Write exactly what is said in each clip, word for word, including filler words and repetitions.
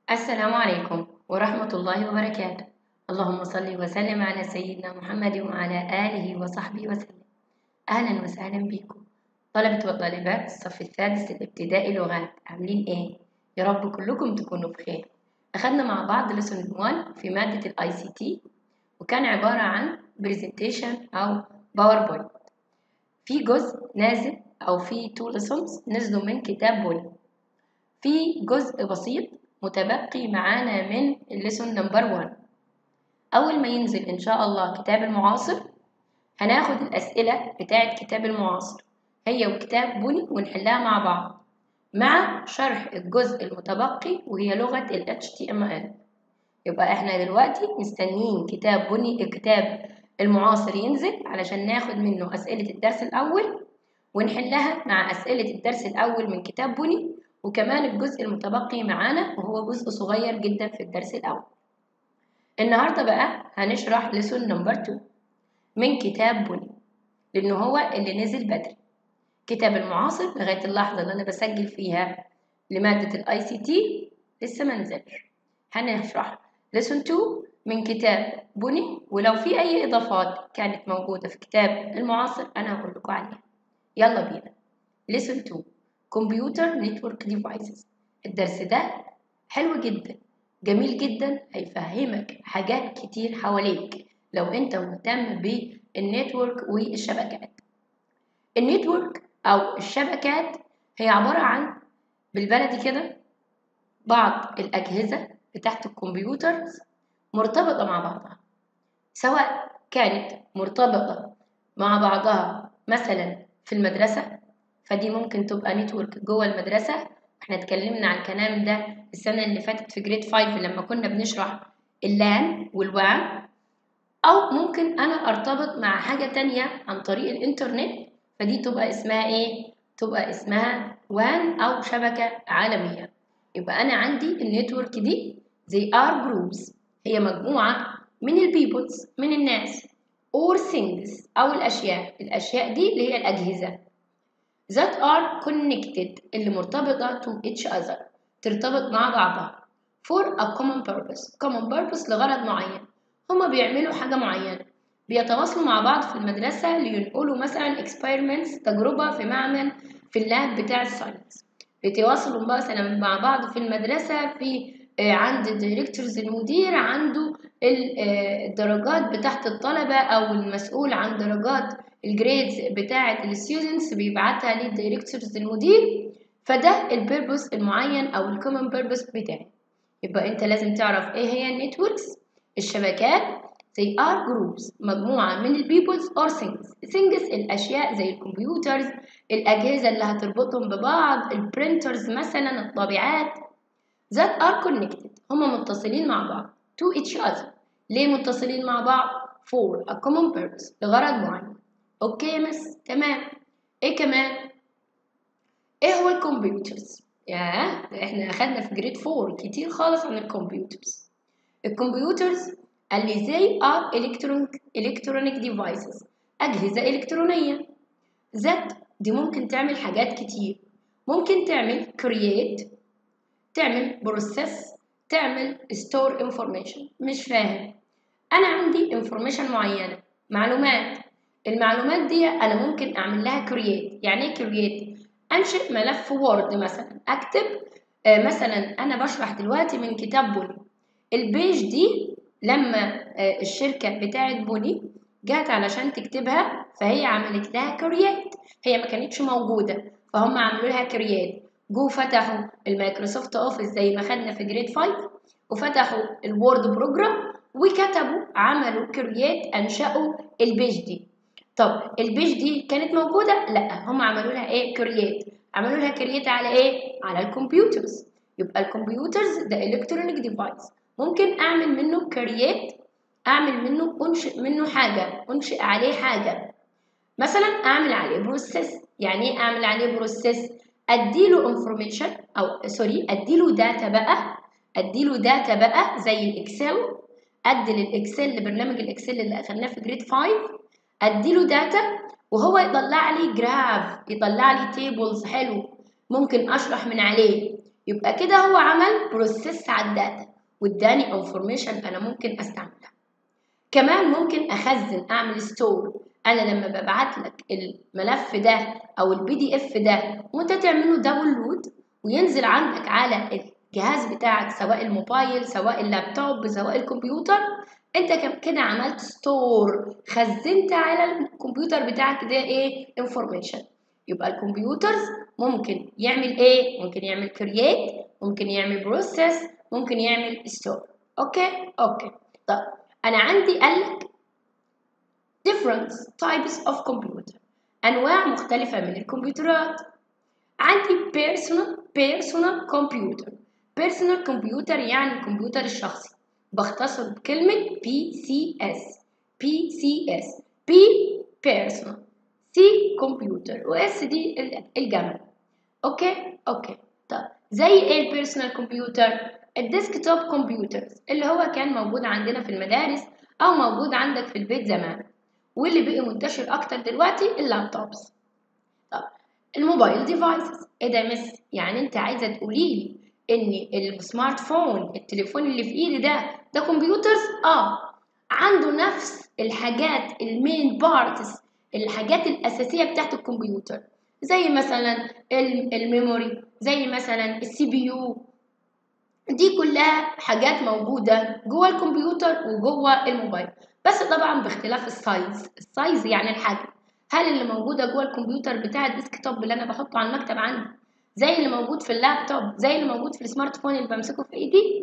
السلام عليكم ورحمة الله وبركاته. اللهم صل وسلم على سيدنا محمد وعلى آله وصحبه وسلم. أهلا وسهلا بكم طلبة وطالبات الصف السادس الابتدائي لغات، عاملين إيه؟ يا رب كلكم تكونوا بخير. أخذنا مع بعض لسون واحد في مادة الاي سي تي، وكان عبارة عن برزنتيشن أو باوربوينت. في جزء نازل أو في تو لسونز نزلوا من كتاب بولي. في جزء بسيط متبقي معانا من الليسون نمبر واحد. أول ما ينزل إن شاء الله كتاب المعاصر هناخد الأسئلة بتاعة كتاب المعاصر هي وكتاب بني ونحلها مع بعض مع شرح الجزء المتبقي وهي لغة ال إتش تي إم إل. يبقى إحنا دلوقتي مستنيين كتاب بني كتاب المعاصر ينزل علشان ناخد منه أسئلة الدرس الأول ونحلها مع أسئلة الدرس الأول من كتاب بني، وكمان الجزء المتبقي معانا وهو جزء صغير جدا في الدرس الأول. النهاردة بقى هنشرح لسون نمبر اتنين من كتاب بني، لأنه هو اللي نزل بدري. كتاب المعاصر لغاية اللحظة اللي أنا بسجل فيها لمادة الاي سي تي لسه ما نزلش. هنشرح لسون اتنين من كتاب بني، ولو في أي إضافات كانت موجودة في كتاب المعاصر أنا هقول لكم عليها. يلا بينا. لسون اتنين كمبيوتر نتورك ديفايسز. الدرس ده حلو جدا، جميل جدا، هيفهمك حاجات كتير حواليك لو انت مهتم بالنتورك والشبكات. النتورك او الشبكات هي عبارة عن بالبلدي كده بعض الأجهزة بتاعت الكمبيوترز مرتبطة مع بعضها، سواء كانت مرتبطة مع بعضها مثلا في المدرسة، فدي ممكن تبقى نتورك جوه المدرسة. احنا اتكلمنا عن الكلام ده السنة اللي فاتت في جريد خمسة لما كنا بنشرح اللان والوان. أو ممكن أنا أرتبط مع حاجة تانية عن طريق الإنترنت، فدي تبقى اسمها إيه؟ تبقى اسمها وان أو شبكة عالمية. يبقى أنا عندي النتورك دي they are groups، هي مجموعة من البيبلز من الناس or things أو الأشياء. الأشياء دي اللي هي الأجهزة that are connected اللي مرتبطة to each other، ترتبط مع بعضها for a common purpose. common purpose لغرض معين، هما بيعملوا حاجة معينة، بيتواصلوا مع بعض في المدرسة لينقلوا مثلا experiments تجربة في معمل في اللاب بتاع الساينس، بيتواصلوا مثلا مع بعض في المدرسة في عند الدايركتورز المدير عنده الدرجات بتاعت الطلبة أو المسؤول عن درجات الجريدز بتاعة الستودنتس بيبعتها للدايركتورز المدير. فده البيربوس المعين أو الكومن بيربوس بتاعي. يبقى أنت لازم تعرف إيه هي النتوركس. الشبكات they are groups مجموعة من البيبلز or things. things الأشياء زي الكمبيوترز، الأجهزة اللي هتربطهم ببعض، البرينترز مثلا، الطابعات that are connected هما متصلين مع بعض to each other. ليه متصلين مع بعض؟ for a common purpose لغرض معين. اوكي يا مس، تمام. ايه كمان؟ ايه هو الكمبيوترز؟ ياه، احنا اخدنا في جريد أربعة كتير خالص عن الكمبيوترز. الكمبيوترز اللي زي are electronic electronic devices أجهزة إلكترونية. that دي ممكن تعمل حاجات كتير، ممكن تعمل create، تعمل process، تعمل store information. مش فاهم؟ أنا عندي information معينة، معلومات. المعلومات دي أنا ممكن أعمل لها create. يعني إيه create؟ أنشئ ملف وورد مثلا، أكتب آه مثلا أنا بشرح دلوقتي من كتاب بني. البيج دي لما آه الشركة بتاعت بني جات علشان تكتبها فهي عملت لها create، هي ما كانتش موجودة فهم عملوا لها create. جو فتحوا المايكروسوفت اوفيس زي ما خدنا في جريد خمسة وفتحوا الوورد بروجرام وكتبوا عملوا كرييت انشأوا البيج دي. طب البيج دي كانت موجودة؟ لا، هم عملوا لها ايه؟ كرييت. عملوا لها كرييت على ايه؟ على الكمبيوترز. يبقى الكمبيوترز ده الكترونيك ديفايس ممكن اعمل منه كرييت، اعمل منه انشئ منه حاجة، انشئ عليه حاجة. مثلا اعمل عليه بروسيس. يعني ايه اعمل عليه بروسيس؟ اديله انفورميشن او سوري اديله داتا بقى، اديله داتا بقى زي الاكسل. ادي للاكسل لبرنامج الاكسل اللي اخدناه في جريد خمسة، اديله داتا وهو يطلع لي جراف، يطلع لي تيبلز حلو ممكن اشرح من عليه. يبقى كده هو عمل بروسيس على الداتا واداني انفورميشن انا ممكن استعملها. كمان ممكن اخزن، اعمل ستور. انا لما ببعت لك الملف ده او البي دي اف ده وانت تعمله داونلود وينزل عندك على الجهاز بتاعك، سواء الموبايل سواء اللابتوب سواء الكمبيوتر، انت كده عملت ستور، خزنت على الكمبيوتر بتاعك ده ايه؟ انفورميشن. يبقى الكمبيوترز ممكن يعمل ايه؟ ممكن يعمل كرييت، ممكن يعمل بروسيس، ممكن يعمل ستور. اوكي اوكي. طب انا عندي قالك different types of computer، انواع مختلفه من الكمبيوترات. عندي personal personal computer. personal computer يعني الكمبيوتر الشخصي، بختصر بكلمه بي سي اس. بي سي اس. P personal، C computer، و S دي الجمع. اوكي اوكي. طب زي ايه البيرسونال كمبيوتر؟ الديسكتوب كمبيوترز اللي هو كان موجود عندنا في المدارس او موجود عندك في البيت زمان، واللي بقي منتشر اكتر دلوقتي اللابتوبس. طب الموبايل ديفايسز، ايه ده يا مس؟ يعني انت عايزه تقولي لي ان السمارت فون، التليفون اللي في ايدي ده ده كمبيوترز؟ اه، عنده نفس الحاجات المين بارتس، الحاجات الاساسيه بتاعت الكمبيوتر، زي مثلا الميموري، زي مثلا السي بي يو. دي كلها حاجات موجوده جوه الكمبيوتر وجوه الموبايل، بس طبعا باختلاف السايز. السايز يعني الحجم. هل اللي موجوده جوه الكمبيوتر بتاع الديسكتوب اللي انا بحطه على المكتب عندي زي اللي موجود في اللابتوب، زي اللي موجود في السمارت فون اللي بمسكه في ايدي،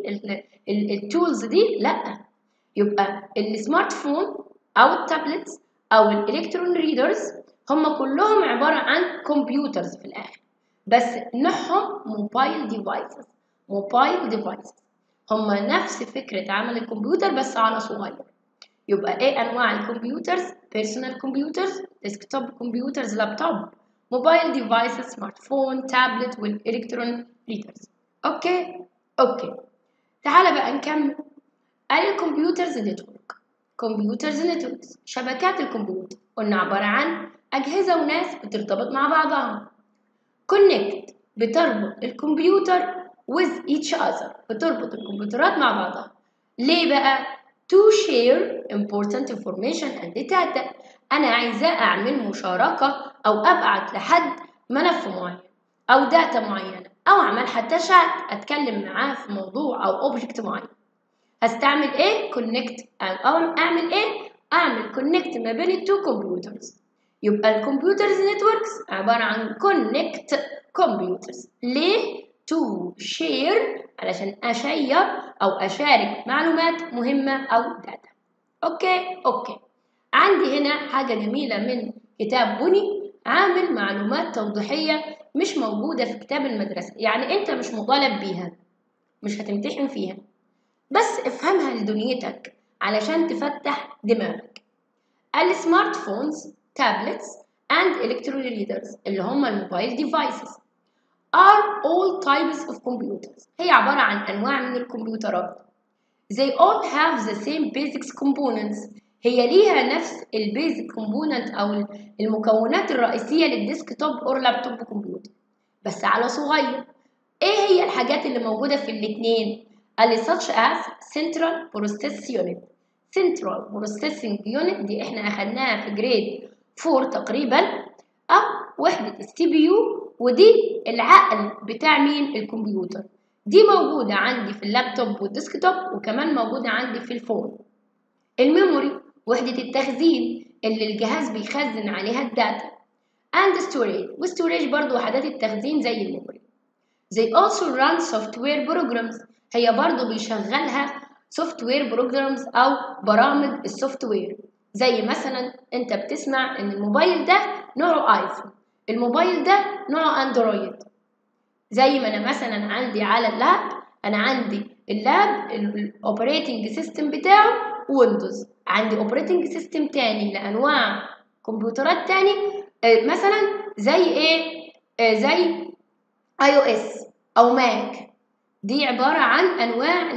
التولز دي؟ لا. يبقى السمارت فون او التابلتس او الالكترون ريدرز هم كلهم عباره عن كمبيوترز في الاخر، بس نوعهم موبايل ديفايسز. موبايل ديفايسز هم نفس فكره عمل الكمبيوتر بس على صغير. يبقى ايه انواع الكمبيوترز؟ بيرسونال كمبيوترز، ديسكتوب كمبيوترز، لابتوب، موبايل ديفايسز، سمارت فون، تابلت، والالكترون ريدرز. اوكي اوكي. تعالى بقى نكمل. قال الكمبيوترز نتورك. كمبيوترز نتوركس، شبكات الكمبيوتر، قلنا عبارة عن أجهزة وناس بترتبط مع بعضها. connect، بتربط الكمبيوتر with each other، بتربط الكمبيوترات مع بعضها. ليه بقى؟ to share important information and data. أنا عايزة أعمل مشاركة أو أبعت لحد ملف معين أو داتا معينة، أو أعمل حتى شات أتكلم معاه في موضوع أو object معين. هستعمل ايه؟ كونكت. او اعمل ايه؟ اعمل كونكت ما بين التو كمبيوترز. يبقى الكمبيوترز نتوركس عباره عن كونكت كمبيوترز. ليه؟ تو شير، علشان اشير او اشارك معلومات مهمه او داتا. اوكي اوكي. عندي هنا حاجه جميله من كتاب بني، عامل معلومات توضيحيه مش موجوده في كتاب المدرسه، يعني انت مش مطالب بيها، مش هتمتحن فيها، بس افهمها لدنيتك علشان تفتح دماغك. السمارت فونز، تابلتس and electronic readers اللي هم الموبايل devices are all types of computers. هي عبارة عن أنواع من الكمبيوترات. They all have the same basic components. هي ليها نفس البيزك كومبوننت أو المكونات الرئيسية للديسكتوب أو لابتوب كمبيوتر، بس على صغير. إيه هي الحاجات اللي موجودة في الاتنين؟ قال such as central process unit. central processing unit دي احنا اخدناها في جريد فور تقريبا، او وحدة السي بي يو، ودي العقل بتاع مين؟ الكمبيوتر. دي موجودة عندي في اللابتوب والديسكتوب، وكمان موجودة عندي في الفون. الميموري، وحدة التخزين اللي الجهاز بيخزن عليها الداتا. and storage، والستوريج برضو وحدات التخزين زي الميموري. They also run software programs. هي برضو بيشغلها software programs أو برامج السوفت وير. زي مثلا أنت بتسمع إن الموبايل ده نوعه آيفون، الموبايل ده نوعه أندرويد. زي ما أنا مثلا عندي على اللاب، أنا عندي اللاب الأوبريتنج سيستم بتاعه ويندوز، عندي أوبريتنج سيستم تاني لأنواع كمبيوترات تاني مثلا زي إيه؟ زي اي او اس او ماك. دي عباره عن انواع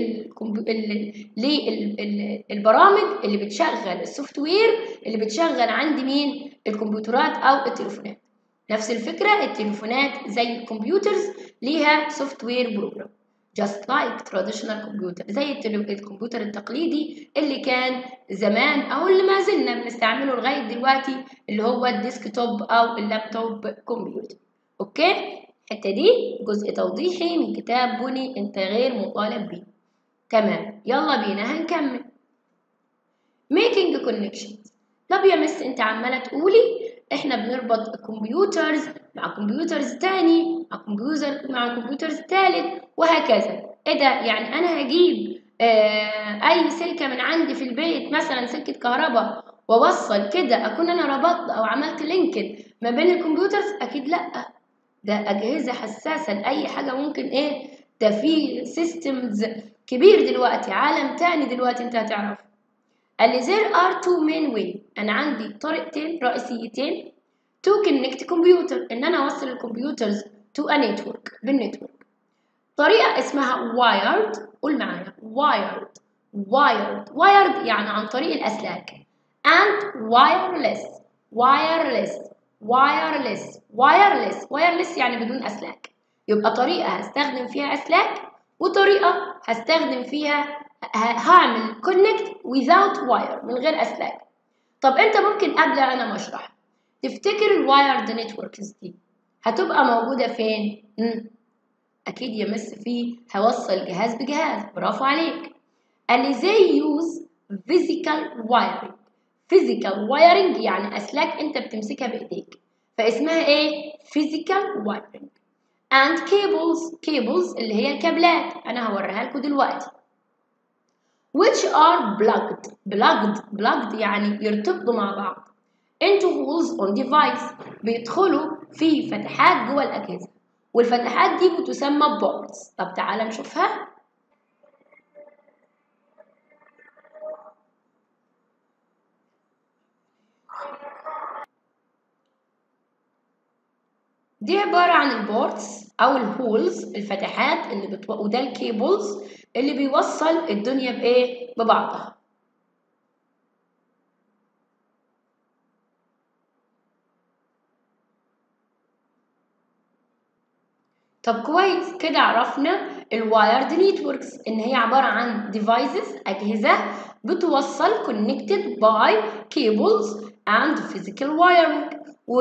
للبرامج اللي بتشغل السوفت وير اللي بتشغل عندي مين؟ الكمبيوترات او التليفونات. نفس الفكرة، التليفونات زي الكمبيوترز ليها سوفت وير بروجرام just like traditional computer، زي الكمبيوتر التقليدي اللي كان زمان أو اللي ما زلنا بنستعمله لغاية دلوقتي، اللي هو الديسكتوب أو اللابتوب كمبيوتر. أوكي؟ الحتة دي جزء توضيحي من كتاب بني أنت غير مطالب بيه. تمام، يلا بينا هنكمل. making connections. طب يا مس أنت عمالة تقولي إحنا بنربط الكمبيوترز مع كمبيوترز تاني مع كمبيوتر مع كمبيوترز تالت وهكذا. إيه ده؟ يعني أنا هجيب آه أي سلكة من عندي في البيت، مثلا سلكة كهرباء، وأوصل كده أكون أنا ربطت أو عملت لينكد ما بين الكمبيوترز؟ أكيد لأ، ده أجهزة حساسة لأي حاجة ممكن. إيه ده؟ في سيستمز كبير دلوقتي، عالم تاني دلوقتي أنت هتعرف. قال لي there are two main way، أنا عندي طريقتين رئيسيتين to connect computer، إن أنا أوصل الكمبيوترز to a network، بالنتورك. طريقة اسمها wired، قول معايا wired wired wired يعني عن طريق الأسلاك، and wireless wireless wireless wireless wireless يعني بدون أسلاك. يبقى طريقة هستخدم فيها أسلاك، وطريقة هستخدم فيها هعمل connect without wire، من غير أسلاك. طب أنت ممكن قبل أنا ما أشرح تفتكر الوايرد نتوركس دي هتبقى موجودة فين؟ مم. أكيد يا مس فيه هوصل جهاز بجهاز، برافو عليك. قال لي they use physical wiring. physical wiring يعني أسلاك أنت بتمسكها بإيديك، فاسمها إيه؟ physical wiring. and cables cables اللي هي الكابلات، أنا هوريها لكم دلوقتي. which are plugged plugged plugged يعني يرتبطوا مع بعض into holes on device، بيدخلوا في فتحات جوه الأجهزة، والفتحات دي بتسمى ports. طب تعالى نشوفها. دي عبارة عن البورتس أو الهولز، الفتحات اللي بتو... وده الكيبلز اللي بيوصل الدنيا بإيه؟ ببعضها. طب كويس كده عرفنا الوايرد نيتوركس إن هي عبارة عن devices، أجهزة بتوصل connected by cables and physical wiring،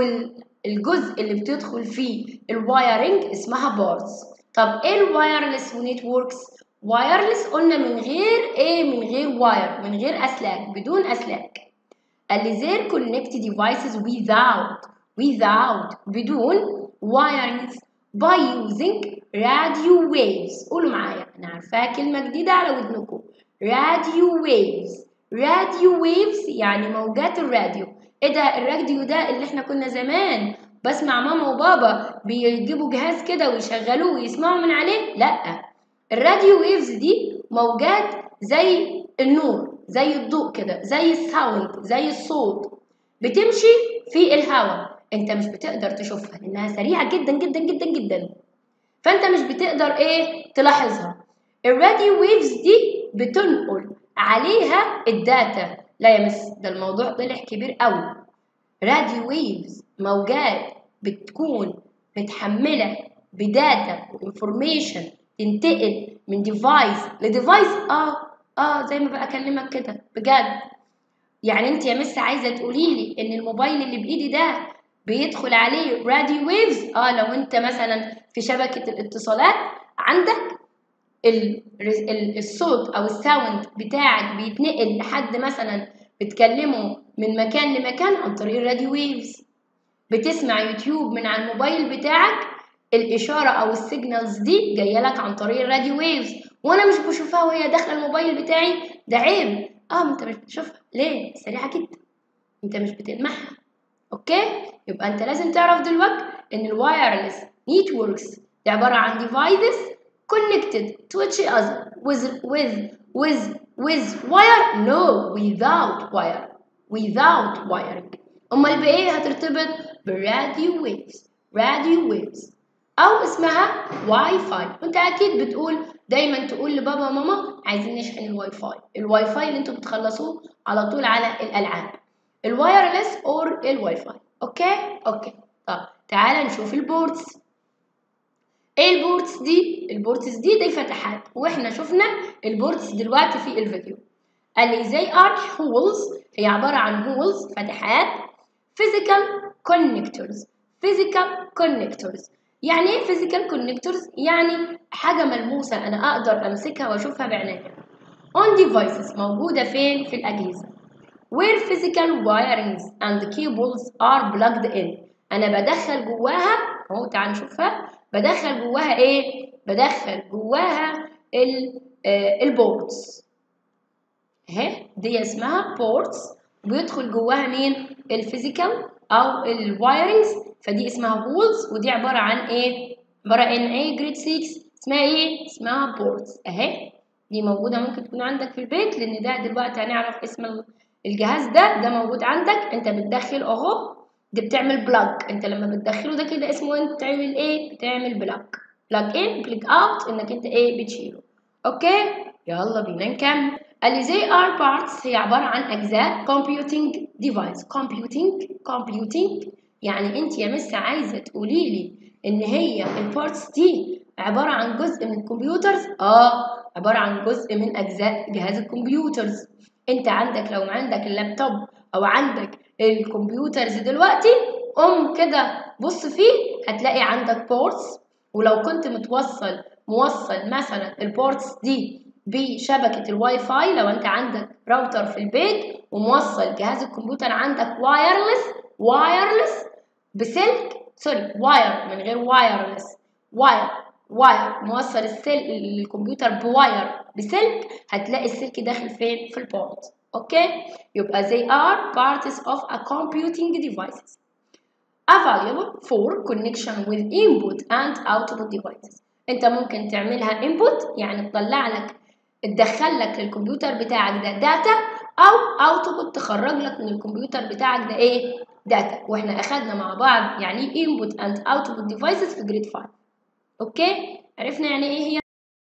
والجزء اللي بتدخل فيه الوايرنج اسمها بارتس. طب إيه الوايرلس ونيتوركس؟ وايرلس قلنا من غير إيه؟ من غير واير، من غير أسلاك، بدون أسلاك. قال لي their connect devices without without بدون wirings by using radio waves. قولوا معايا، أنا عارفاها كلمة جديدة على ودنكم. radio waves radio waves يعني موجات الراديو. إيه ده الراديو ده اللي إحنا كنا زمان بسمع ماما وبابا بيجيبوا جهاز كده ويشغلوه ويسمعوا من عليه؟ لأ، الراديو ويفز دي موجات زي النور، زي الضوء كده، زي الساوند، زي الصوت، بتمشي في الهواء. انت مش بتقدر تشوفها لانها سريعه جدا جدا جدا جدا، فانت مش بتقدر ايه تلاحظها. الراديو ويفز دي بتنقل عليها الداتا. لا يا مس، ده الموضوع طلع كبير قوي. راديو ويفز موجات بتكون متحمله بداتا وانفورميشن تنتقل من ديفايس لديفايس. اه اه زي ما بقى اكلمك كده بجد. يعني انت يا مس عايزه تقولي لي ان الموبايل اللي بايدي ده بيدخل عليه راديو ويفز؟ اه لو انت مثلا في شبكه الاتصالات عندك ال ال الصوت او الساوند بتاعك بيتنقل لحد مثلا بتكلمه من مكان لمكان عن طريق الراديو ويفز. بتسمع يوتيوب من على الموبايل بتاعك، الإشارة أو السيجنالز دي جاية لك عن طريق الراديو ويفز، وأنا مش بشوفها وهي داخلة الموبايل بتاعي، ده عيب. اه انت مش بتشوفها ليه؟ سريعة جدا، انت مش بتلمحها. اوكي، يبقى انت لازم تعرف دلوقتي ان الوايرلس نيتوركس دي عبارة عن devices connected to each other with with with with wire no without wire without wiring. امال بايه هترتبط؟ بالراديو ويفز، راديو ويفز او اسمها واي فاي. وانت اكيد بتقول دايما تقول لبابا وماما عايزين نشحن الواي فاي، الواي فاي اللي انتوا بتخلصوه على طول على الالعاب، الوايرلس اور الواي فاي. اوكي اوكي. طب تعال نشوف البورتس. ايه البورتس دي؟ البورتس دي دي فتحات، واحنا شفنا البورتس دلوقتي في الفيديو. قال لي they are holes، هي عبارة عن holes فتحات. physical connectors physical connectors يعني ايه physical connectors؟ يعني حاجة ملموسة أنا أقدر أمسكها وأشوفها بعينيا. on devices موجودة فين؟ في الأجهزة. where physical wirings and cables are plugged in، أنا بدخل جواها أهو، تعال نشوفها. بدخل جواها إيه؟ بدخل جواها ال آه البورتس اهي، دي اسمها بورتس، وبيدخل جواها مين؟ الفيزيكال او الوايرنجز، فدي اسمها هولز، ودي عباره عن ايه؟ عباره عن ايه جريد ستة اسمها ايه؟ اسمها بورتس اهي. دي موجوده ممكن تكون عندك في البيت، لان ده دلوقتي هنعرف اسم الجهاز ده. ده موجود عندك، انت بتدخل اهو، دي بتعمل بلاج. انت لما بتدخله ده كده اسمه انت بتعمل ايه؟ بتعمل بلاج. بلاج ان بلاج اوت، انك انت ايه؟ بتشيله. اوكي يلا بينا نكمل. قال لي they are parts، هي عبارة عن أجزاء computing device. computing computing يعني أنت يا مس عايزة تقولي لي إن هي البارتس دي عبارة عن جزء من الكمبيوترز؟ آه عبارة عن جزء من أجزاء جهاز الكمبيوترز. أنت عندك لو عندك اللابتوب أو عندك الكمبيوترز دلوقتي، قوم كده بص فيه هتلاقي عندك بورتس، ولو كنت متوصل موصل مثلا البورتس دي بشبكة الواي فاي، لو انت عندك راوتر في البيت وموصل جهاز الكمبيوتر عندك وايرلس وايرلس بسلك، سوري واير من غير وايرلس، واير واير موصل السلك الكمبيوتر بواير بسلك، هتلاقي السلك داخل فين؟ في البورت. اوكي يبقى they are parts of a computing devices available for connection with input and output devices. انت ممكن تعملها input يعني تطلع لك تدخل لك للكمبيوتر بتاعك ده داتا، او اوتبوت تخرج لك من الكمبيوتر بتاعك ده ايه؟ داتا. واحنا اخدنا مع بعض يعني ايه input and output devices في جريد خمسة. اوكي عرفنا يعني ايه هي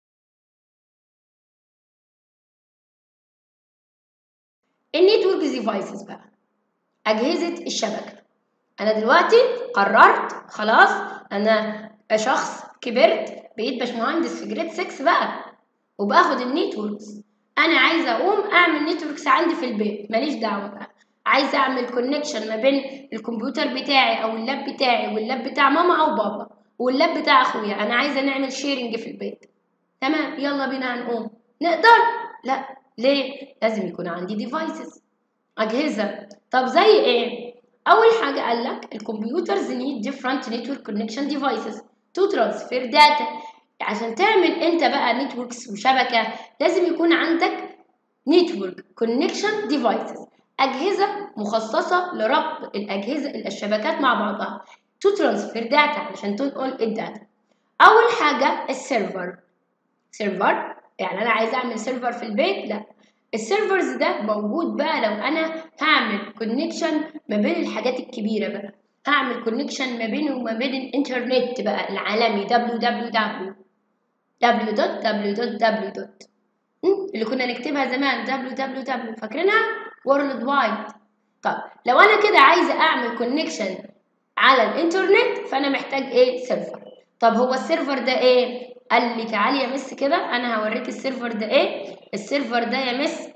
النيتورك ديفايسز بقى، اجهزه الشبكه. انا دلوقتي قررت خلاص، انا شخص كبرت بقيت باشمهندس في جريد ستة بقى، وباخد النيتوركس. انا عايزه اقوم اعمل نيتوركس عندي في البيت، ماليش دعوه بقى. عايزه اعمل كونكشن ما بين الكمبيوتر بتاعي او اللاب بتاعي واللاب بتاع ماما او بابا واللاب بتاع اخويا، انا عايزه نعمل شيرنج في البيت. تمام يلا بينا هنقوم. نقدر؟ لا. ليه؟ لازم يكون عندي ديفايسز، اجهزه. طب زي ايه؟ اول حاجه قال لك الكمبيوترز need different network connection devices to transfer data. عشان تعمل انت بقى نتوركس وشبكه لازم يكون عندك network connection devices، اجهزه مخصصه لربط الاجهزه الشبكات مع بعضها to transfer data عشان تنقل الداتا. اول حاجه السيرفر. سيرفر يعني انا عايز اعمل سيرفر في البيت؟ لا. السيرفرز ده موجود بقى لو انا هعمل كونكشن ما بين الحاجات الكبيره بقى، هعمل كونكشن ما بينه وما بين الانترنت بقى العالمي دبليو دبليو دبليو دبليو دوت دبليو دوت دبليو دوت اللي كنا نكتبها زمان دبليو دبليو دبليو، فاكرينها؟ وورلد وايد. طب لو انا كده عايزه اعمل كونكشن على الانترنت فانا محتاج ايه؟ سيرفر. طب هو السيرفر ده ايه؟ قال لي تعالي يا مس كده انا هوريك السيرفر ده ايه. السيرفر ده يا مس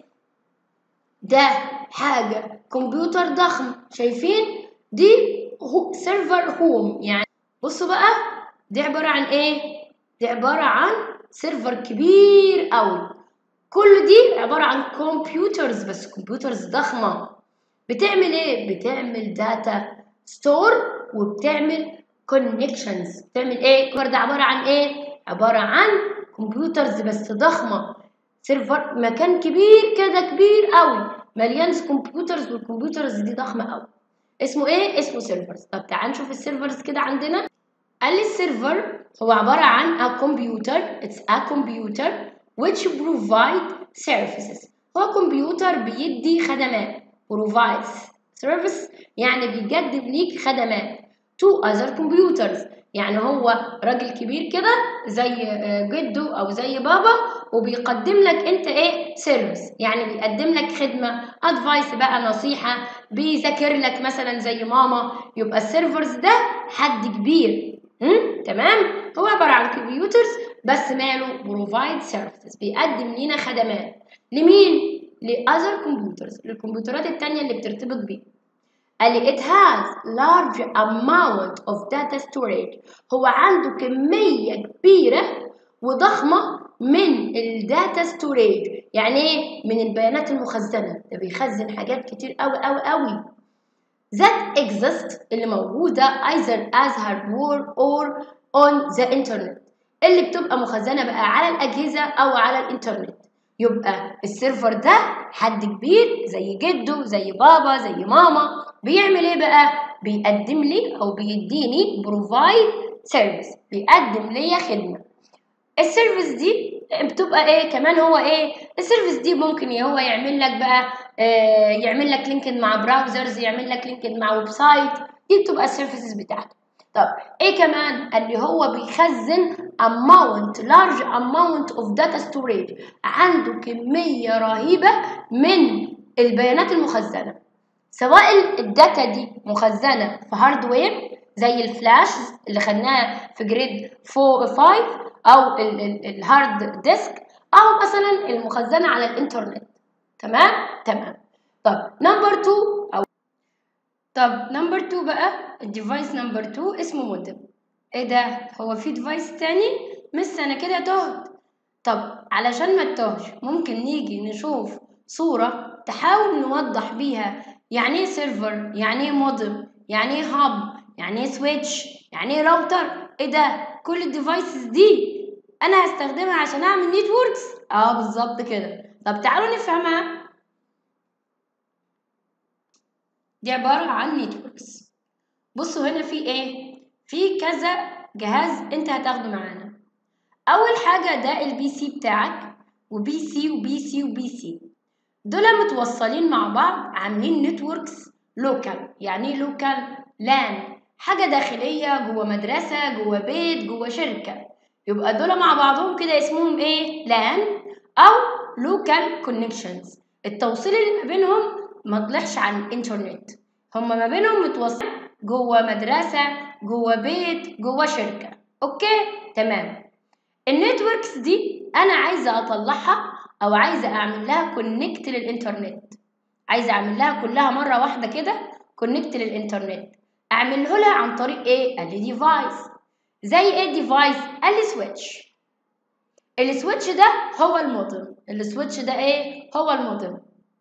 ده حاجه كمبيوتر ضخم، شايفين؟ دي هو سيرفر هوم. يعني بصوا بقى دي عباره عن ايه؟ دي عباره عن سيرفر كبير قوي، كل دي عباره عن كمبيوترز، بس كمبيوترز ضخمه. بتعمل ايه؟ بتعمل داتا ستور وبتعمل كونكشنز. بتعمل ايه؟ ده عباره عن ايه؟ عباره عن كمبيوترز بس ضخمه، سيرفر مكان كبير كده كبير قوي مليان كمبيوترز، والكمبيوترز دي ضخمه قوي. اسمه ايه؟ اسمه سيرفرز. طب تعال نشوف السيرفرز كده عندنا. قال لي السيرفر هو عباره عن a computer it's a computer which provide services. هو كمبيوتر بيدي خدمات. provides service يعني بيقدم ليك خدمات. to other computers. يعني هو راجل كبير كده زي جده او زي بابا، وبيقدم لك انت ايه سيرفيس، يعني بيقدم لك خدمه، ادفايس بقى، نصيحه، بيذاكر لك مثلا زي ماما. يبقى السيرفرز ده حد كبير. هم؟ تمام. هو عباره عن كمبيوترز بس ماله بروفايد سيرفيسز، بيقدم لينا خدمات. لمين؟ لاذر كمبيوترز، للكمبيوترات التانيه اللي بترتبط بيه. قال لي it has large amount of data storage. هو عنده كمية كبيرة وضخمة من الداتا ستوريج. يعني ايه؟ من البيانات المخزنة. ده بيخزن حاجات كتير قوي قوي قوي. that exist اللي موجودة either as hardware or on the internet، اللي بتبقى مخزنة بقى على الأجهزة أو على الإنترنت. يبقى السيرفر ده حد كبير زي جده زي بابا زي ماما، بيعمل ايه بقى؟ بيقدم لي او بيديني بروفايد سيرفيس، بيقدم لي خدمه. السيرفيس دي بتبقى ايه كمان؟ هو ايه السيرفيس دي؟ ممكن هو يعمل لك بقى آه يعمل لك لينكد مع براوزرز، يعمل لك لينكد مع ويب سايت. دي بتبقى السيرفيسز بتاعته. طب ايه كمان؟ اللي هو بيخزن amount large amount of data storage، عنده كميه رهيبه من البيانات المخزنه، سواء الداتا دي مخزنه في هاردوير زي الفلاش اللي خدناها في جريد خمسة او الهارد ديسك، او مثلا المخزنه على الانترنت. تمام تمام. طب نمبر اتنين او طب نمبر اتنين بقى، الديفايس نمبر اتنين اسمه مودم. ايه ده؟ هو في ديفايس تاني؟ مس انا كده تهت. طب علشان ما تتوهش ممكن نيجي نشوف صورة تحاول نوضح بيها يعني ايه سيرفر، يعني ايه مودم، يعني ايه هاب، يعني ايه سويتش، يعني ايه راوتر. ايه ده؟ كل الديفايسز دي انا هستخدمها عشان اعمل نيتوركس؟ اه بالظبط كده. طب تعالوا نفهمها. دي عبارة عن نيتوركس. بصوا هنا في ايه؟ في كذا جهاز انت هتاخده معانا. اول حاجة ده البي سي بتاعك، وبي سي وبي سي وبي سي، دول متوصلين مع بعض عاملين نتوركس لوكال. يعني ايه لوكال؟ لان حاجه داخليه جوه مدرسه جوه بيت جوه شركه. يبقى دول مع بعضهم كده اسمهم ايه؟ لان او لوكال كونكشنز. التوصيل اللي ما بينهم ما طلعش عن الانترنت، هما ما بينهم متوصلين جوه مدرسه جوه بيت جوه شركه. اوكي تمام. النتوركس دي انا عايزه اطلعها او عايزه اعمل لها كونكت للانترنت، عايزه اعمل لها كلها مره واحده كده كونكت للانترنت. اعمله لها عن طريق ايه؟ قال لي ديفايس. زي ايه ديفايس؟ قال لي سويتش. السويتش ده هو المودم. السويتش ده ايه؟ هو المودم.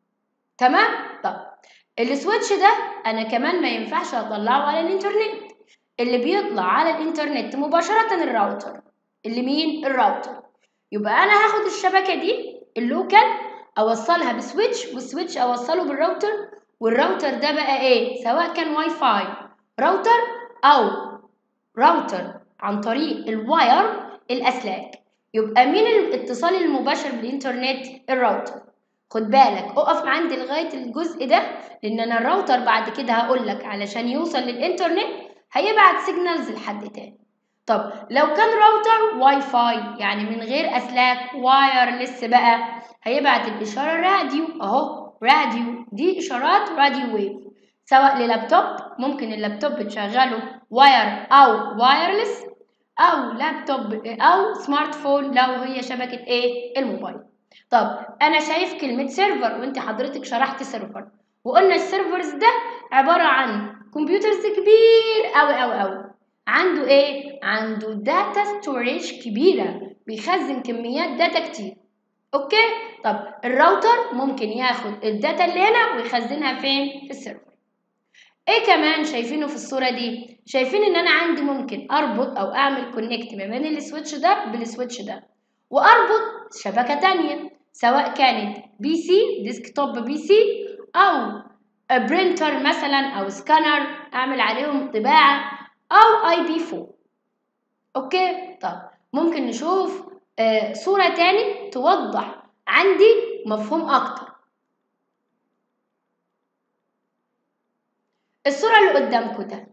تمام. طب السويتش ده انا كمان ما ينفعش اطلعه على الانترنت، اللي بيطلع على الانترنت مباشره الراوتر. اللي مين؟ الراوتر. يبقى انا هاخد الشبكه دي اللوكال اوصلها بسويتش، والسويتش اوصله بالراوتر، والراوتر ده بقى ايه؟ سواء كان واي فاي راوتر او راوتر عن طريق الواير الاسلاك. يبقى مين الاتصال المباشر بالانترنت؟ الراوتر. خد بالك اقف عندي لغايه الجزء ده، لان انا الراوتر بعد كده هقول لك علشان يوصل للانترنت هيبعت سيجنالز لحد تاني. طب لو كان راوتر واي فاي يعني من غير اسلاك وايرلس بقى، هيبعت الاشاره راديو اهو، راديو دي اشارات راديو ويف، سواء للابتوب، ممكن اللابتوب تشغله واير او وايرلس، او لابتوب او سمارت فون لو هي شبكه ايه؟ الموبايل. طب انا شايف كلمه سيرفر وانت حضرتك شرحت سيرفر، وقلنا السيرفرز ده عباره عن كمبيوترز كبير قوي قوي قوي، عنده ايه؟ عنده داتا ستوريج كبيره، بيخزن كميات داتا كتير. اوكي. طب الراوتر ممكن ياخد الداتا اللي هنا ويخزنها فين؟ في السيرفر. ايه كمان شايفينه في الصوره دي؟ شايفين ان انا عندي ممكن اربط او اعمل كونكت ما بين السويتش ده بالسويتش ده، واربط شبكه تانية سواء كانت بي سي ديسكتوب بي سي او برينتر مثلا او سكانر اعمل عليهم طباعه او اي بي فور. اوكي. طب ممكن نشوف آه صوره تاني توضح عندي مفهوم اكتر. الصوره اللي قدامكم ده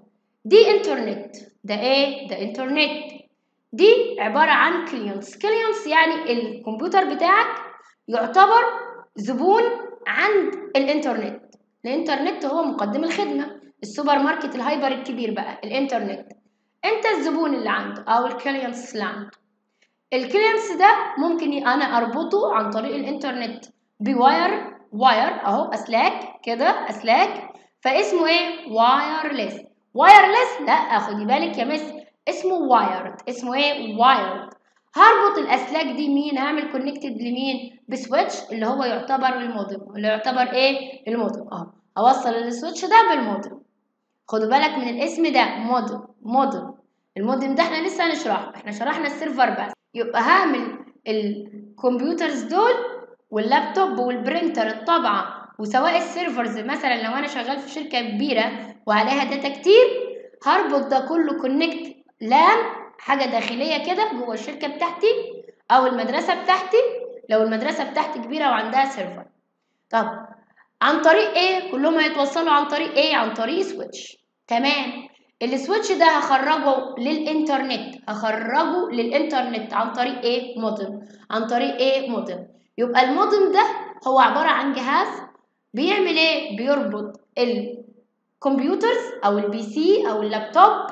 دي انترنت، ده ايه؟ ده انترنت. دي عبارة عن كلينتس. كلينتس يعني الكمبيوتر بتاعك يعتبر زبون عند الانترنت. الانترنت هو مقدم الخدمة، السوبر ماركت الهايبر الكبير بقى الانترنت، انت الزبون اللي عنده او الكلينتس اللي عنده. الكلينتس ده ممكن انا اربطه عن طريق الانترنت بواير، واير اهو، اسلاك كده، اسلاك، فاسمه ايه؟ وايرلس. وايرلس لا خدي بالك يا مس، اسمه وايرد. اسمه ايه؟ وايرد. هربط الاسلاك دي مين؟ هعمل كونكتد لمين؟ بسويتش اللي هو يعتبر المودم، اللي يعتبر ايه؟ المودم اهو. اوصل السويتش ده بالمودم. خدوا بالك من الاسم ده، مودم. مودم المودم ده احنا لسه هنشرحه، احنا شرحنا السيرفر بس. يبقى هعمل الكمبيوترز دول واللابتوب والبرينتر الطابعه، وسواء السيرفرز مثلا لو انا شغال في شركه كبيره وعليها داتا كتير، هربط ده كله كونكت لان حاجه داخليه كده جوه الشركه بتاعتي او المدرسه بتاعتي لو المدرسه بتاعتي كبيره وعندها سيرفر. طب عن طريق ايه؟ كلهم هيتوصلوا عن طريق ايه؟ عن طريق سويتش. تمام. السويتش ده هخرجه للانترنت، هخرجه للانترنت عن طريق ايه؟ مودم. عن طريق ايه؟ مودم. يبقى المودم ده هو عبارة عن جهاز بيعمل ايه؟ بيربط الكمبيوترز او البي سي او اللابتوب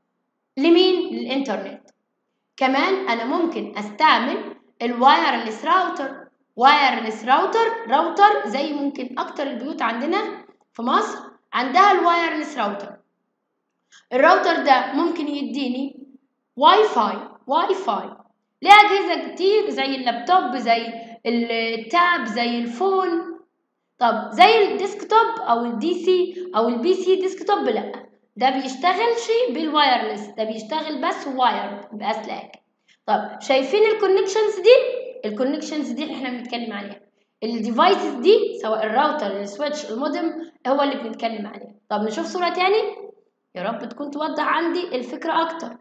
لمين؟ للانترنت. كمان انا ممكن استعمل الوايرلس راوتر. وايرلس راوتر، راوتر زي ممكن اكتر البيوت عندنا في مصر عندها الوايرلس راوتر. الراوتر ده ممكن يديني واي فاي. واي فاي ليه اجهزه كتير زي اللابتوب، زي التاب، زي الفون. طب زي الديسكتوب او الدي سي او البي سي ديسكتوب لا، ده بيشتغلش بالوايرلس، ده بيشتغل بس واير باسلاك. طب شايفين الكونكشنز دي؟ الكونكشنز دي اللي احنا بنتكلم عليها، الديفايسز دي سواء الراوتر السويتش المودم هو اللي بنتكلم عليه. طب نشوف صورة تاني يا رب تكون توضح عندي الفكرة اكتر.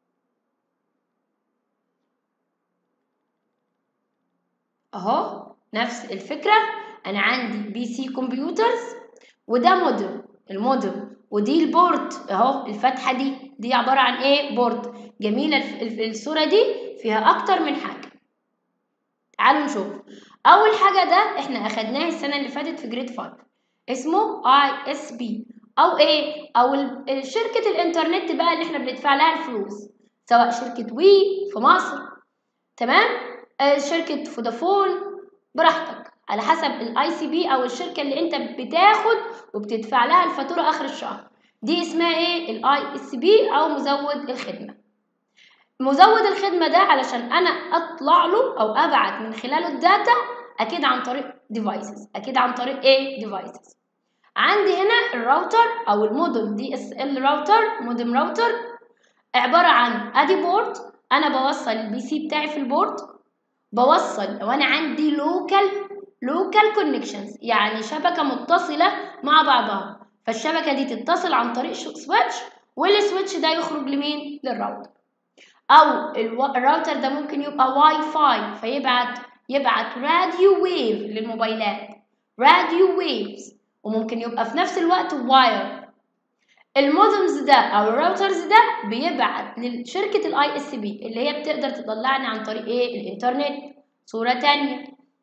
اهو نفس الفكرة، انا عندي بي سي كمبيوترز وده مودم، المودم، ودي البورت اهو الفتحة دي دي عبارة عن ايه؟ بورت. جميلة الصورة دي فيها اكتر من حاجة. تعالوا نشوف. اول حاجة ده احنا اخدناه السنة اللي فاتت في جريد خمسة، اسمه اي اس بي او ايه؟ او شركة الانترنت بقى اللي احنا بندفع لها الفلوس، سواء شركة وي في مصر، تمام، آه شركة فودافون، براحتك على حسب الاي سي بي او الشركة اللي انت بتاخد وبتدفع لها الفاتورة اخر الشهر. دي اسمها ايه؟ الاي اس بي او مزود الخدمة. مزود الخدمة ده علشان أنا أطلع له أو أبعت من خلاله الداتا أكيد عن طريق ديفايسز. أكيد عن طريق إيه؟ ديفايسز. عندي هنا الراوتر أو المودم دي اس ال راوتر، مودم راوتر، عبارة عن أدي بورد، أنا بوصل البي سي بتاعي في البورد، بوصل لو أنا عندي لوكال لوكال كونكشنز يعني شبكة متصلة مع بعضها، فالشبكة دي تتصل عن طريق سويتش، والسويتش ده يخرج لمين؟ للراوتر. او الراوتر ده ممكن يبقى واي فاي فيبعت يبعت راديو ويف للموبايلات، راديو ويفز، وممكن يبقى في نفس الوقت واير. المودمز ده او الراوترز ده بيبعت لشركة الاي اس بي اللي هي بتقدر تطلعني عن طريق ايه؟ الانترنت. صورة تانية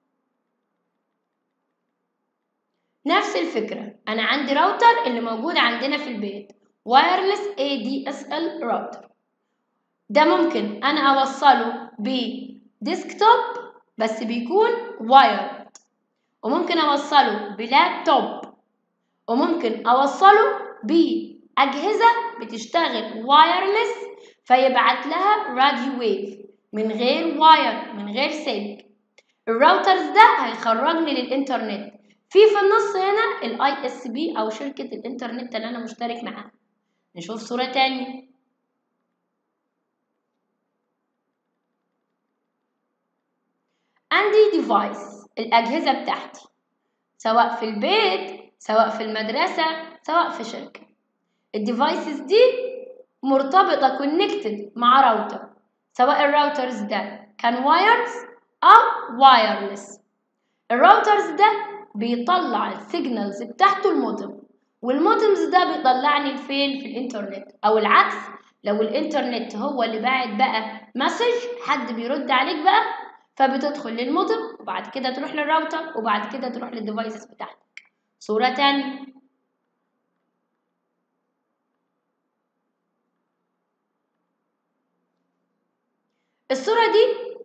نفس الفكرة، انا عندي راوتر اللي موجود عندنا في البيت، وايرلس اي دي اس ال راوتر، ده ممكن انا اوصله بديسكتوب بس بيكون وايرد، وممكن اوصله بلابتوب، وممكن اوصله باجهزه بتشتغل وايرلس فيبعت لها راديو ويف من غير واير، من غير سلك. الراوترز ده هيخرجني للانترنت. في في النص هنا الاي اس بي او شركه الانترنت اللي انا مشترك معاها. نشوف صوره تانية. عندي ديفايس، الأجهزة بتاعتي سواء في البيت سواء في المدرسة سواء في شركة. الديفايسز دي مرتبطة كونكتد مع راوتر، سواء الراوترز ده كان وايرز أو وايرلس. الراوترز ده بيطلع السيجنالز بتاعته المودم، والمودمز ده بيطلعني فين؟ في الانترنت، او العكس لو الانترنت هو اللي باعت بقى مسج حد بيرد عليك بقى، فبتدخل للمودم وبعد كده تروح للراوتر وبعد كده تروح للديفايسز بتاعتك. صورة تانية، الصورة دي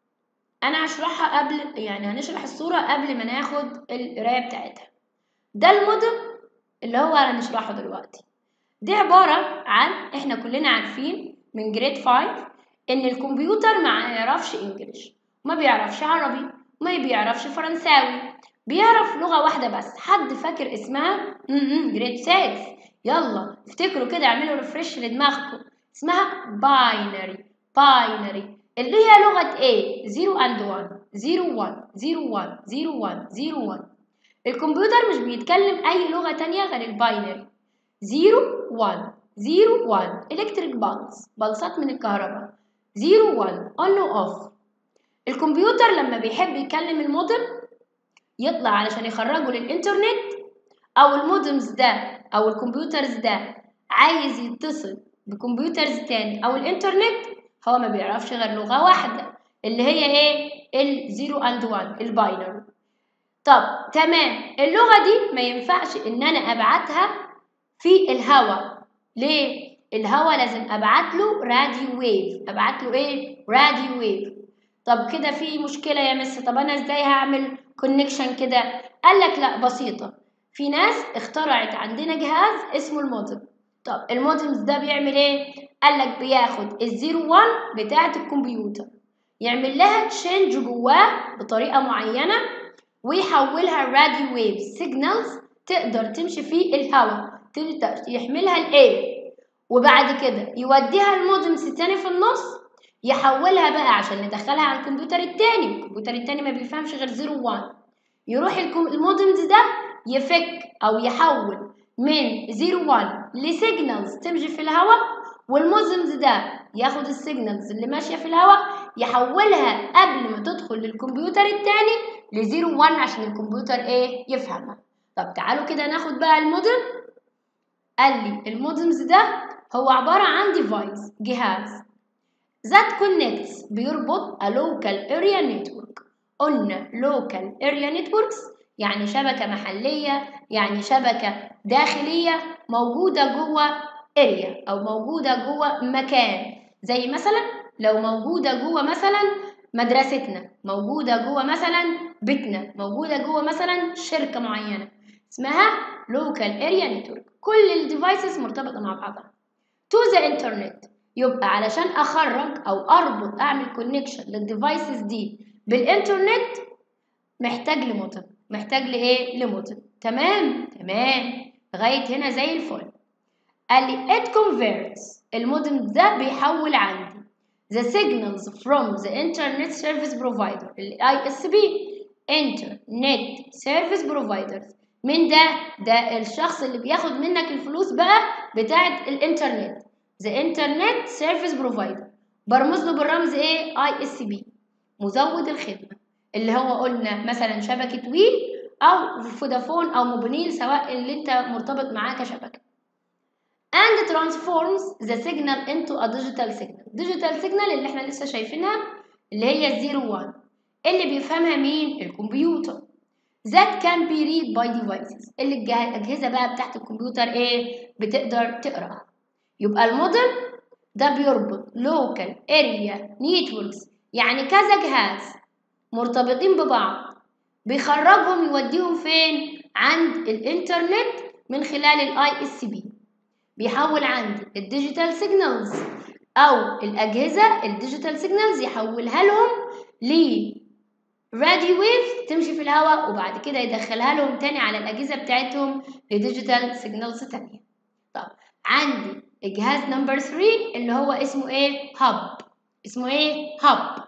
أنا هشرحها قبل، يعني هنشرح الصورة قبل ما ناخد القراية بتاعتها. ده المودم اللي هو هنشرحه دلوقتي. دي عبارة عن، احنا كلنا عارفين من جريد خمسة إن الكمبيوتر ما يعرفش إنجليش، ما بيعرفش عربي، ما بيعرفش فرنساوي، بيعرف لغة واحدة بس. حد فاكر اسمها؟ امم جريد ستة. يلا افتكروا كده، اعملوا ريفرش لدماغكم. اسمها باينري. باينري اللي هي لغة ايه؟ صفر and واحد، صفر واحد، صفر واحد، صفر واحد، صفر واحد. الكمبيوتر مش بيتكلم أي لغة تانية غير الباينري. صفر واحد، صفر واحد إلكتريك بالز، بلصات من الكهرباء. صفر واحد on و off. الكمبيوتر لما بيحب يكلم المودم يطلع علشان يخرجه للإنترنت، أو المودمز ده أو الكمبيوترز ده عايز يتصل بكمبيوترز تاني أو الإنترنت، هو ما بيعرفش غير لغة واحدة اللي هي إيه؟ ال صفر and واحد، الباينري. طب تمام، اللغة دي ما ينفعش إن أنا أبعتها في الهواء. ليه؟ الهواء لازم أبعت له راديو ويف. أبعت له إيه؟ راديو ويف. طب كده في مشكلة يا مس، طب أنا إزاي هعمل كونكشن كده؟ قال لك لا، بسيطة. في ناس اخترعت عندنا جهاز اسمه المودم. طب المودم ده بيعمل إيه؟ قال لك بياخد الزيرو وان بتاعة الكمبيوتر، يعمل لها تشينج جواه بطريقة معينة، ويحولها راديو ويف سيجنالز تقدر تمشي في الهواء، تقدر يحملها الاير، وبعد كده يوديها المودمز تاني في النص، يحولها بقى عشان ندخلها على الكمبيوتر التاني. الكمبيوتر التاني ما بيفهمش غير صفر واحد. يروح المودمز ده يفك او يحول من صفر واحد لسيجنالز تمشي في الهواء، والمودمز ده ياخد السيجنالز اللي ماشيه في الهواء يحولها قبل ما تدخل للكمبيوتر التاني ل صفر واحد عشان الكمبيوتر ايه؟ يفهمها. طب تعالوا كده ناخد بقى المودم. قال لي المودمز ده هو عبارة عن ديفايس، جهاز that connects، بيربط a local area network. قلنا local area networks يعني شبكة محلية، يعني شبكة داخلية موجودة جوه area أو موجودة جوه مكان. زي مثلا لو موجودة جوه مثلا مدرستنا، موجودة جوه مثلا بيتنا، موجودة جوه مثلا شركة معينة، اسمها local area network. كل الديفايسز مرتبطة مع بعضها. to the internet، يبقى علشان اخرج او اربط اعمل كونكشن للديفايسز دي بالانترنت محتاج لمودم. محتاج لايه؟ لمودم. تمام تمام لغايه هنا زي الفل. قال لي it converts، المودم ده بيحول عندي the signals from the internet service provider، ال آي إس بي، internet service providers. من ده؟ ده الشخص اللي بياخد منك الفلوس بقى بتاعت الانترنت، the internet service provider، برمز له بالرمز ايه؟ آي إس بي، مزود الخدمة، اللي هو قلنا مثلا شبكة وي او فودافون او موبينيل، سواء اللي انت مرتبط معاه كشبكة. and transforms the signal into a digital signal. digital signal اللي احنا لسه شايفينها اللي هي الزيرو وان، اللي بيفهمها مين؟ الكمبيوتر. that can be read by devices، اللي الأجهزة بقى بتاعت الكمبيوتر ايه؟ بتقدر تقرأها. يبقى المودم ده بيربط local area networks، يعني كذا جهاز مرتبطين ببعض، بيخرجهم يوديهم فين؟ عند الانترنت من خلال الاي اس بي. بيحول عندي الديجيتال سيجنالز او الاجهزه الديجيتال سيجنالز يحولها لهم ل راديو ويف تمشي في الهواء، وبعد كده يدخلها لهم تاني على الاجهزه بتاعتهم لديجيتال سيجنالز تانية. طب عندي الجهاز نمبر ثلاثة اللي هو اسمه ايه؟ هاب. اسمه ايه؟ هاب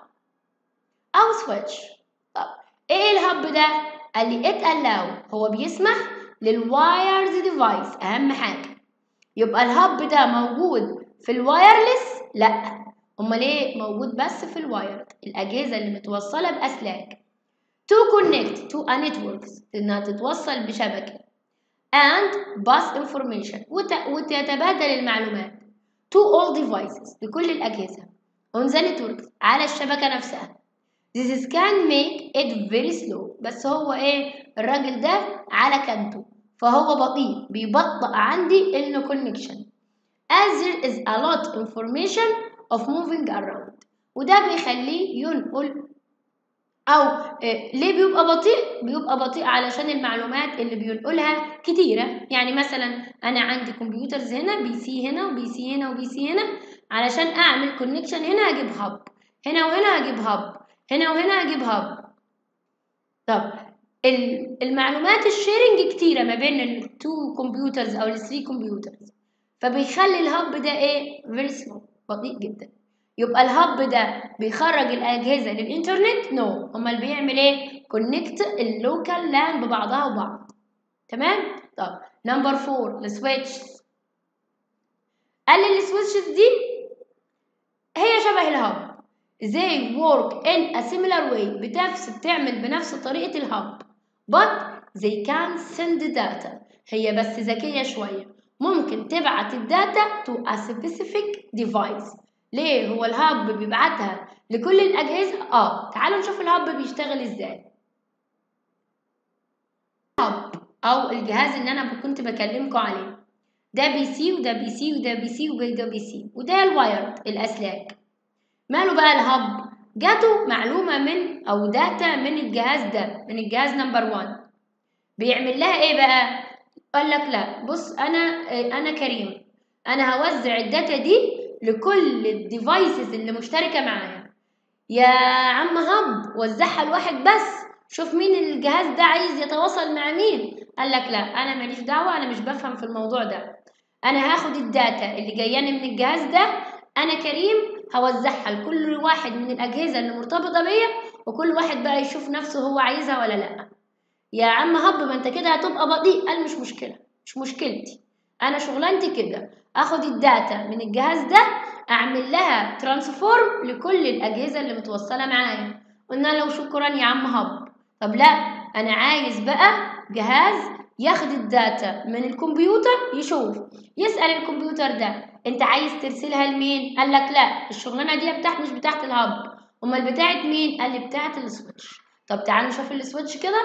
او سويتش. طب ايه الهاب ده؟ قال لي ات allow، هو بيسمح للوايرز ديفايس، اهم حاجه. يبقى الهاب ده موجود في الوايرلس؟ لا. امال ايه موجود بس في الوايرد؟ الاجهزه اللي متوصله باسلاك. to connect to a network، انها تتوصل بشبكه. and pass information وتتبادل المعلومات to all devices لكل الأجهزة on the network على الشبكة نفسها. This can make it very slow. بس هو إيه الراجل ده على كنته فهو بطيء بيبطئ عندي ال connection as there is a lot of information of moving around. وده بيخليه ينقل أو إيه ليه بيبقى بطيء؟ بيبقى بطيء علشان المعلومات اللي بينقلها كتيرة. يعني مثلا أنا عندي كمبيوترز هنا بي سي هنا وبي سي هنا وبي سي هنا علشان أعمل كونكشن هنا هجيب هاب هنا وهنا هجيب هاب هنا وهنا هجيب هاب. طب المعلومات الشيرنج كتيرة ما بين التو كمبيوترز أو الثري كمبيوترز فبيخلي الهاب ده إيه very slow بطيء جدا. يبقى الهاب ده بيخرج الأجهزة للإنترنت؟ نو no. أمال بيعمل إيه؟ كونكت اللوكال لان ببعضها وبعض. تمام؟ طب نمبر فور السويتشز. قال لي السويتشز دي هي شبه الهاب. they work in a similar way بتفس بتعمل بنفس طريقة الهاب but they can send data. هي بس ذكية شوية ممكن تبعت الداتا to a specific device. ليه هو الهاب بيبعتها لكل الأجهزة؟ اه تعالوا نشوف الهاب بيشتغل ازاي. الهاب أو الجهاز اللي أنا كنت بكلمكم عليه ده بي سي وده بي سي وده بي سي وده بي سي وده الوايرد الأسلاك. ماله بقى الهاب؟ جاته معلومة من أو داتا من الجهاز ده من الجهاز نمبر واحد بيعمل لها إيه بقى؟ قال لك لا بص أنا أنا كريم أنا هوزع الداتا دي لكل الديفايسز اللي مشتركة معايا. يا عم هاب وزعها لواحد بس شوف مين الجهاز ده عايز يتواصل مع مين. قال لك لا أنا ماليش دعوة أنا مش بفهم في الموضوع ده أنا هاخد الداتا اللي جاياني من الجهاز ده أنا كريم هوزعها لكل واحد من الأجهزة اللي مرتبطة بيا وكل واحد بقى يشوف نفسه هو عايزها ولا لأ. يا عم هب ما أنت كده هتبقى بطيء. قال مش مشكلة مش مشكلتي أنا شغلانتي كده أخد الداتا من الجهاز ده أعمل لها ترانسفورم لكل الأجهزة اللي متوصلة معايا. قلنا له شكرا يا عم هب. طب لا أنا عايز بقى جهاز ياخد الداتا من الكمبيوتر يشوف يسأل الكمبيوتر ده انت عايز ترسلها لمين؟ قال لك لا الشغلانه دي بتاعت مش بتاعت الهب. امال بتاعت مين؟ قال لي بتاعت السويتش. طب تعالوا نشوف السويتش كده.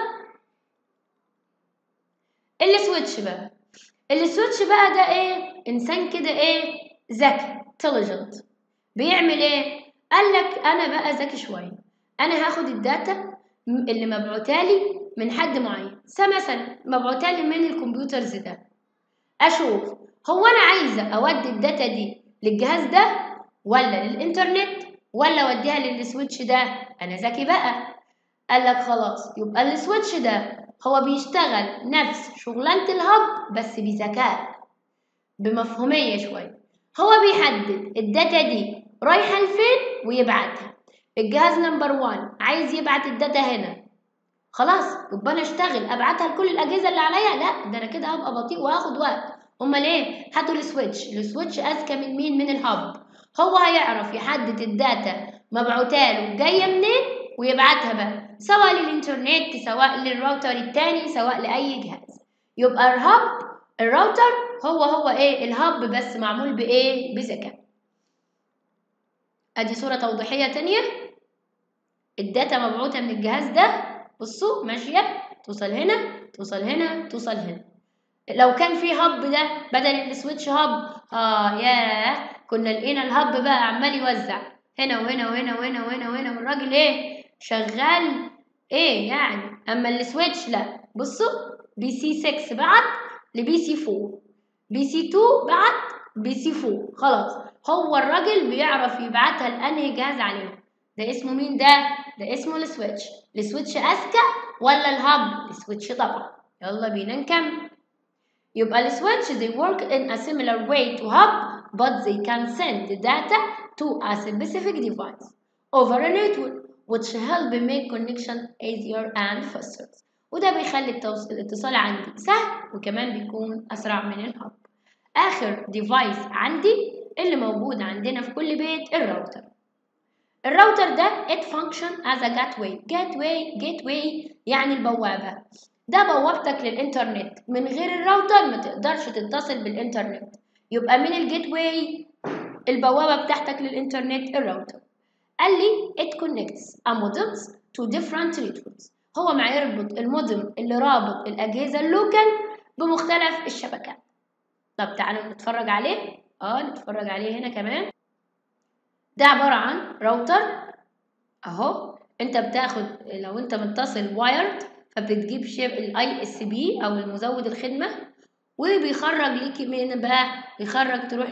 السويتش بقى السويتش بقى ده ايه؟ انسان كده ايه ذكي intelligent بيعمل ايه؟ قال لك انا بقى ذكي شويه انا هاخد الداتا اللي مبعوتالي من حد معين مثلا مبعوتالي من الكمبيوترز ده اشوف هو انا عايزه اودي الداتا دي للجهاز ده ولا للانترنت ولا اوديها للسويتش ده. انا ذكي بقى. قال لك خلاص يبقى السويتش ده هو بيشتغل نفس شغلانه الهب بس بذكاء بمفهوميه شويه. هو بيحدد الداتا دي رايحه لفين ويبعتها. الجهاز نمبر واحد عايز يبعت الداتا هنا خلاص يبقى انا اشتغل ابعتها لكل الاجهزه اللي عليا؟ لا ده انا كده هبقى بطيء وهاخد وقت. امال ايه؟ هاتوا السويتش. السويتش اذكى من مين؟ من الهب. هو هيعرف يحدد الداتا مبعوتاله جايه منين ويبعتها بقى سواء للانترنت سواء للراوتر التاني سواء لاي جهاز. يبقى الهب الراوتر هو هو ايه الهب بس معمول بايه؟ بذكاء. ادي صوره توضيحيه تانيه. الداتا مبعوته من الجهاز ده بصوا ماشيه توصل هنا توصل هنا توصل هنا. لو كان في هب ده بدل السويتش هب اه ياه كنا لقينا الهب بقى عمال يوزع هنا وهنا وهنا وهنا وهنا وهنا والراجل ايه شغال ايه يعني. اما السويتش لا بصوا بي سي ستة بعت لبي سي أربعة بي سي اتنين بعت بي سي أربعة خلاص هو الراجل بيعرف يبعتها لانهي جهاز عليهم. ده اسمه مين ده؟ ده اسمه السويتش. السويتش اذكى ولا الهب؟ السويتش طبعا. يلا بينا نكمل. يبقى السويتش they work in a similar way to hub but they can send the data to a specific device over a network which help make connection easier and faster. وده بيخلي الاتصال عندي سهل وكمان بيكون أسرع من الهب. آخر ديفايس عندي اللي موجود عندنا في كل بيت الراوتر. الراوتر ده it function as a gateway. gateway gateway يعني البوابة. ده بوابتك للإنترنت، من غير الراوتر ما تقدرش تتصل بالإنترنت. يبقى من الجيت واي البوابة بتاعتك للإنترنت الراوتر. قال لي it connects a modems to different networks. هو ما يربط المودم اللي رابط الأجهزة اللوكال بمختلف الشبكات. طب تعالوا نتفرج عليه. اه نتفرج عليه هنا كمان. ده عبارة عن راوتر اهو. انت بتاخد لو انت متصل وايرد فبتجيب الاي اس بي او المزود الخدمة، وبيخرج ليك من بقى بيخرج تروح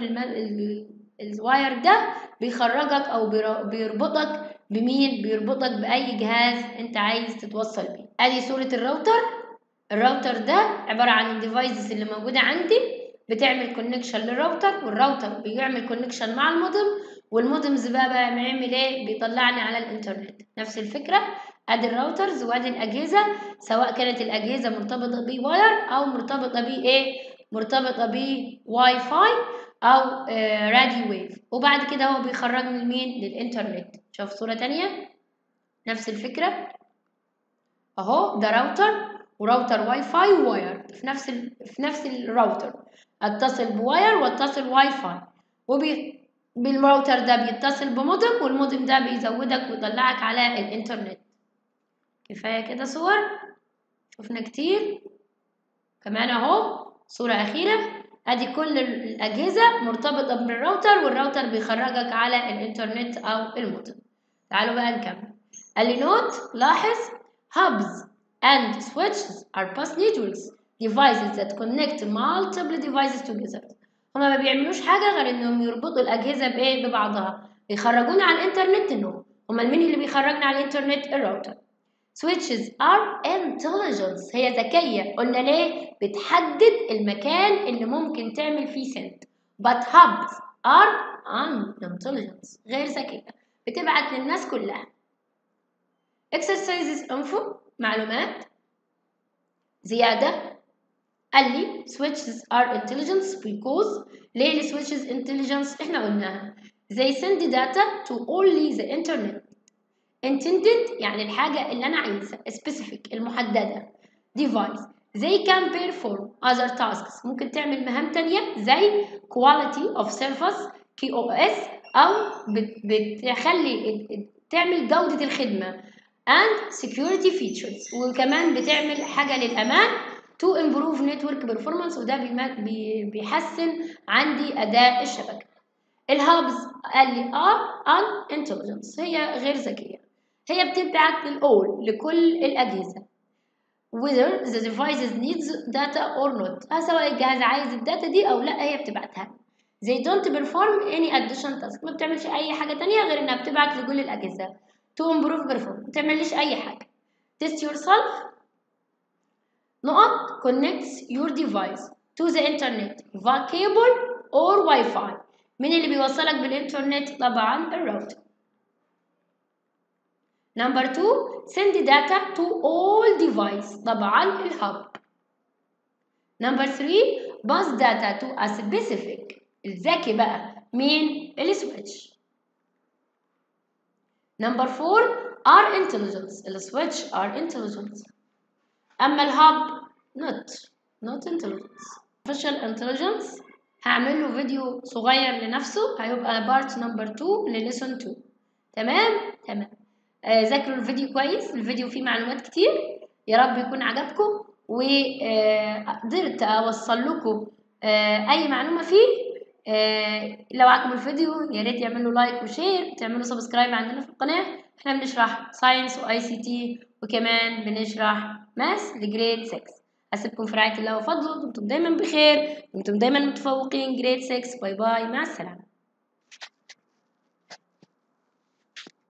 الواير ده بيخرجك او بيربطك بمين؟ بيربطك باي جهاز انت عايز تتوصل بيه. ادي صورة الراوتر. الراوتر ده عبارة عن الديفايسز اللي موجودة عندي بتعمل كونكشن للراوتر، والراوتر بيعمل كونكشن مع المودم، والمودمز بقى بقى بيعمل ايه؟ بيطلعني على الانترنت. نفس الفكرة. ادي الراوترز وادي الاجهزة، سواء كانت الاجهزة مرتبطة بواير او مرتبطة بايه؟ مرتبطة بواي فاي او آه راديو ويف. وبعد كده هو بيخرجني لمين؟ للانترنت. شوف صورة تانية نفس الفكرة اهو. ده راوتر وراوتر واي فاي وواير في نفس ال... في نفس الراوتر. اتصل بواير واتصل واي فاي، وبي بالراوتر ده بيتصل بمودم، والمودم ده بيزودك ويطلعك على الانترنت. كفايه كده صور، شفنا كتير. كمان اهو صوره اخيره. ادي كل الاجهزه مرتبطه بالراوتر، والراوتر بيخرجك على الانترنت او المودم. تعالوا بقى نكمل. قال لي نوت لاحظ hubs and switches are bus networks devices that connect multiple devices together. هما ما بيعملوش حاجة غير إنهم يربطوا الأجهزة بإيه؟ ببعضها. بيخرجونا على الإنترنت إنهم. هما مين اللي بيخرجنا على الإنترنت؟ الراوتر. switches are intelligence. هي ذكية. قلنا ليه؟ بتحدد المكان اللي ممكن تعمل فيه send. but hubs are unintelligence. غير ذكية. بتبعت للناس كلها. exercises info معلومات زيادة. قال لي switches are intelligence because ليه ال switches intelligence؟ احنا قلناها. they send data to only the internet. intended يعني الحاجة اللي أنا عايزها. specific المحددة. device they can perform other tasks ممكن تعمل مهام تانية زي quality of service كي أو إس أو بتخلي تعمل جودة الخدمة and security features، وكمان بتعمل حاجة للأمان to improve network performance، وده بيحسن عندي أداء الشبكة. الهابز قال لي are unintelligent. هي غير ذكية. هي بتبعت للأول لكل الأجهزة whether the devices needs data or not. سواء الجهاز عايز الداتا دي أو لا هي بتبعتها. they don't perform any additional task. ما بتعملش أي حاجة تانية غير إنها بتبعت لكل الأجهزة to improve performance. ما تعمليش أي حاجة. test yourself. نقط connects your device to the internet via cable or Wi-Fi. مين اللي بيوصلك بالإنترنت؟ طبعا الراوتر. Number two send data to all device. طبعا الهاب. Number three pass data to a specific. الذكي بقى مين؟ السويتش. Number four are intelligence. السويتش are intelligence. أما الهاب not not intelligence. artificial intelligence هعمل له فيديو صغير لنفسه هيبقى بارت نمبر two لليسون two. تمام؟ تمام. آه ذاكروا الفيديو كويس. الفيديو فيه معلومات كتير. يا رب يكون عجبكم وقدرت أوصل لكم آه أي معلومة فيه. آه لو عجبوا الفيديو يا ريت يعملوا لايك وشير وتعملوا سبسكرايب عندنا في القناة. احنا بنشرح ساينس واي سي تي وكمان بنشرح ماس لجريد ستة. أسيبكم في رعاية الله وفضله. دمتم دايما بخير. دمتم دايما متفوقين. جريد ستة. باي باي. مع السلامة.